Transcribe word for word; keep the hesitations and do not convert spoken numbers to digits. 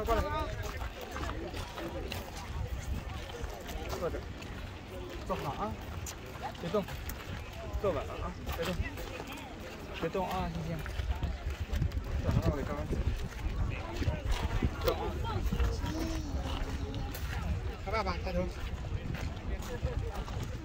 啊，过来。坐着，坐好啊，别动，坐稳了啊，别动，别动啊，星星。坐好，我给刚刚。走啊。看爸爸，抬头。